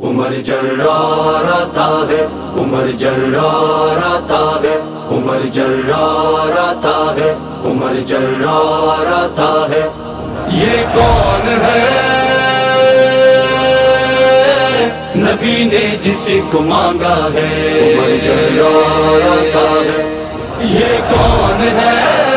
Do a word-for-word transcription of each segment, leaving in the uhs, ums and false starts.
عمر جرار آتا ہے، عمر جرار آتا ہے، عمر جرار آتا ہے، عمر جرار آتا ہے۔ یہ کون ہے نبی نے جس کو مانگا ہے، عمر جرار آتا ہے۔ یہ کون ہے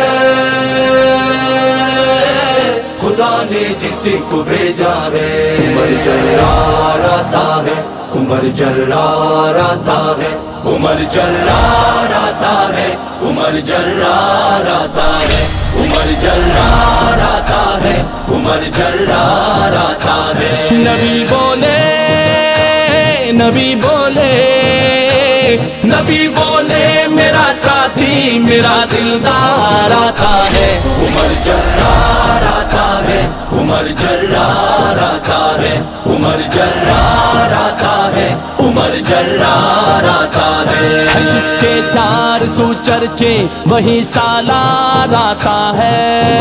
خدا نے جس کو بھیجا ہے، عمر جرار آتا ہے، عمر جرار آتا ہے، عمر جرار آتا ہے، عمر جرار آتا ہے، عمر جرار آتا ہے، عمر جرار آتا ہے۔ نبی بولے نبی بولے نبی بولے میرا ساتھی میرا دلدار آتا ہے، عمر جرار آتا ہے، عمر جرار آتا ہے، عمر جرار آتا ہے، عمر جرار آتا ہے۔ جس کے چار سو چرچے وہی سالار آتا ہے،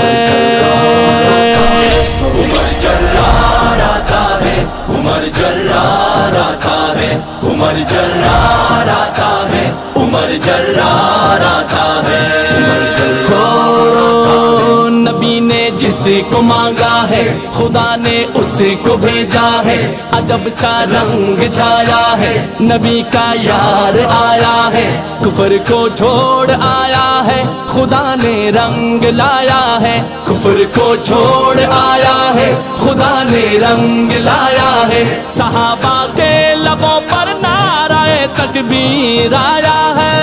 عمر جرار آتا ہے، عمر جرار آتا ہے، عمر جرار آتا ہے، عمر جرار آتا ہے۔ نبی نے جس کو مانگا ہے خدا نے اس کو بھیجا ہے، عجب سا رنگ چھایا ہے، نبی کا یار آیا ہے، کفر کو چھوڑ آیا ہے، خدا نے رنگ لایا ہے، کفر کو چھوڑ آیا ہے، خدا نے رنگ لایا ہے۔ صحابہ کے لبوں پر نعرہ تکبیر آیا ہے،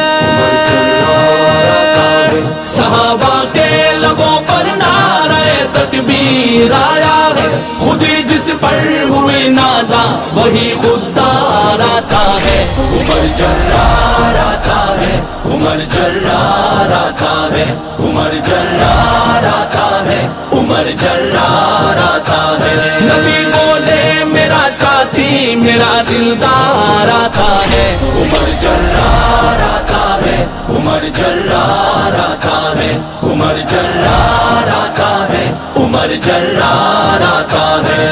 صحابہ کے لبوں پر نعرہ تکبیر آیا ہے، خودی جس پر ہوئی نازا وہی خوددار آتا ہے، عمر جرار آتا ہے، عمر جرار آتا ہے، عمر جرار آتا ہے، عمر جرار آتا ہے۔ نبی بولے میرا ساتھی میرا دلدار آتا ہے، عمر جرار آتا ہے، عمر جرار آتا ہے، عمر جرار آتا ہے، عمر جرار آتا ہے۔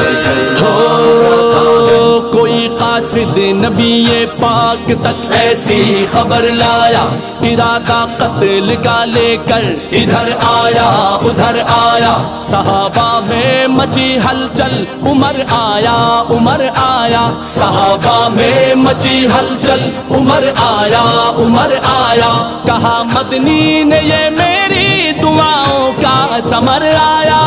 کوئی قاصد نبی پاک تک ایسی خبر لایا، ارادہ قتل کا لے کر ادھر آیا ادھر آیا، صحابہ میں مچی ہلچل، عمر آیا عمر آیا، صحابہ میں مچی ہلچل، عمر آیا عمر آیا، کہا مدنی نے یہ میری دعاؤں کا ثمر آیا،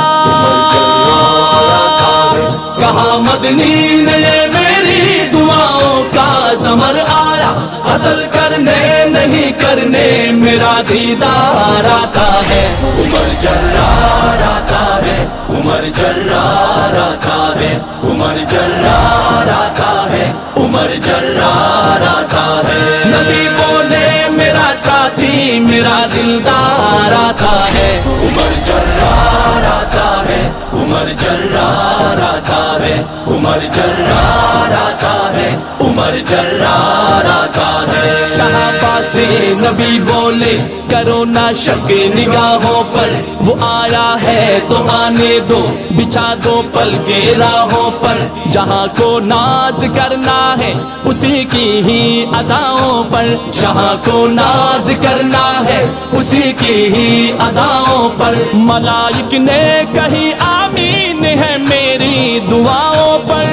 کہا مدنی نے یہ میری دعاؤں کا ثمر آیا، قتل کرنے نہیں کرنے میرا دیدار آتا ہے، عمر جرار آتا ہے، عمر جرار آتا ہے، عمر جرار آتا ہے، عمر جرار آتا ہے۔ نبی بولے میرا ساتھی میرا دلدار آتا ہے، عمر جرار آتا ہے، عمر جرار آتا ہے، عمر جرار آتا ہے، عمر جرار آتا ہے۔ صحابہ سے نبی بولے کرو نہ شک نگاہوں پر، وہ آیا ہے تو آنے دو، بچھا دو پل کے راہوں پر، جہاں کو ناز کرنا ہے اسی کی ہی اداؤں پر، جہاں کو ناز کرنا ہے اسی کی ہی اداؤں پر، ملائک نے کہی آمین ہے میری دعاؤں پر،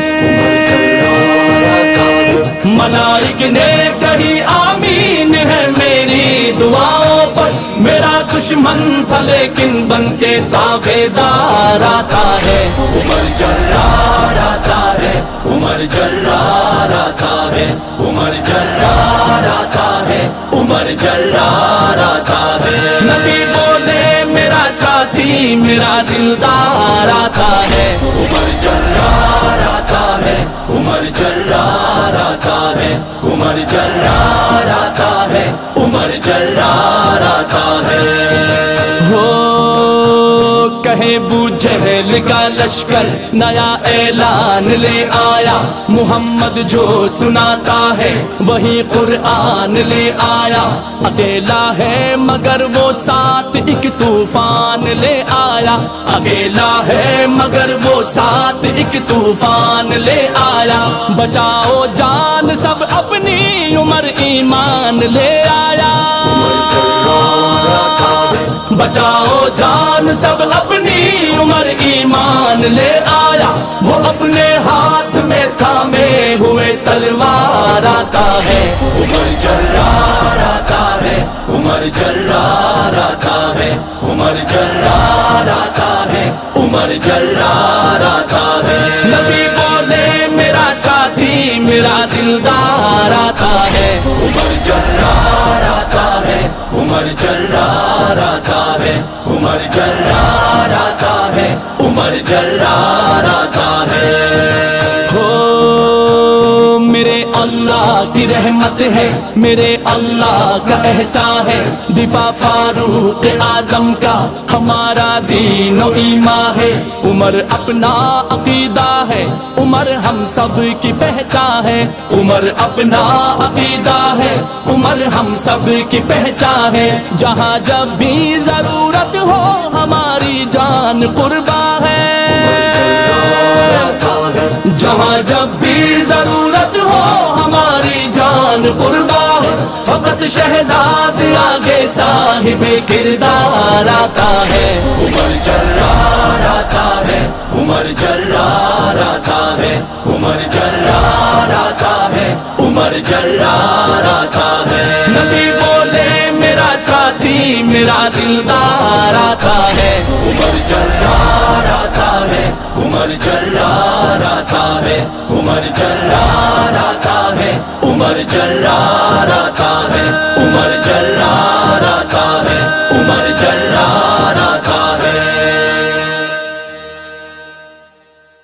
ملائک نے کہی آمین ہے میری دعاؤں پر، میرا دشمن تھا لیکن بن کے تابعدار آتا ہے، عمر جرار آتا ہے، عمر جرار آتا ہے، عمر جرار آتا ہے، عمر جرار آتا ہے۔ نبی بولے میرا ساتھی میرا دلدار آتا ہے، عمر جرار آتا ہے، عمر جرار آتا ہے، عمر جرار آتا ہے، عمر جرار آتا ہے۔ ہو کہے ابو جہل کا لشکر نیا اعلان لے آیا، محمد جو سناتا ہے وہی قرآن لے آیا، اکیلا ہے مگر وہ ساتھ ایک طوفان لے آیا، आया, अकेला है मगर वो साथ एक तूफान ले आया। बचाओ जान सब अपनी उम्र ईमान ले आया, बचाओ जान सब अपनी उम्र ईमान ले आया। वो अपने हाथ में थामे हुए तलवार आता है, उमर जर्रार आता है, उमर जर्रार आता है, उमर जर्रार आता है, उमर जर्रार आता है। नबी बोले मेरा साथी मेरा दिलदार आता है, उमर जर्रार आता है, उमर जर्रार आता है, उमर जर्रार आता है, उमर जर्रार आता है। हो मेरे अल्लाह की रहमत है, मेरे अल्लाह का एहसान है। दिफा फारूक आजम का हमारा दीन और ईमान है। उमर अपना अकीदा है, उमर हम सब की पहचान है। उमर अपना अकीदा है, उमर हम सब की पहचान है। जहाँ जब भी जरूरत हो हमारी जान कुर्बा है, जहाँ जब भी जरूरत हो हमारी जान कुर्बा है। फकत शहजाद आगे साहिब किरदार आता है, उमर जर्रार आता है, उमर जर्रार आता है, उमर जर्रार आता है, उमर जर्रार आता है। नबी बोले मेरा साथी मेरा दिलदार आता है, उमर जर्रार आता है, उमर जर्रार आता है, उमर जर्रार आता है, उमर जर्रार आता है।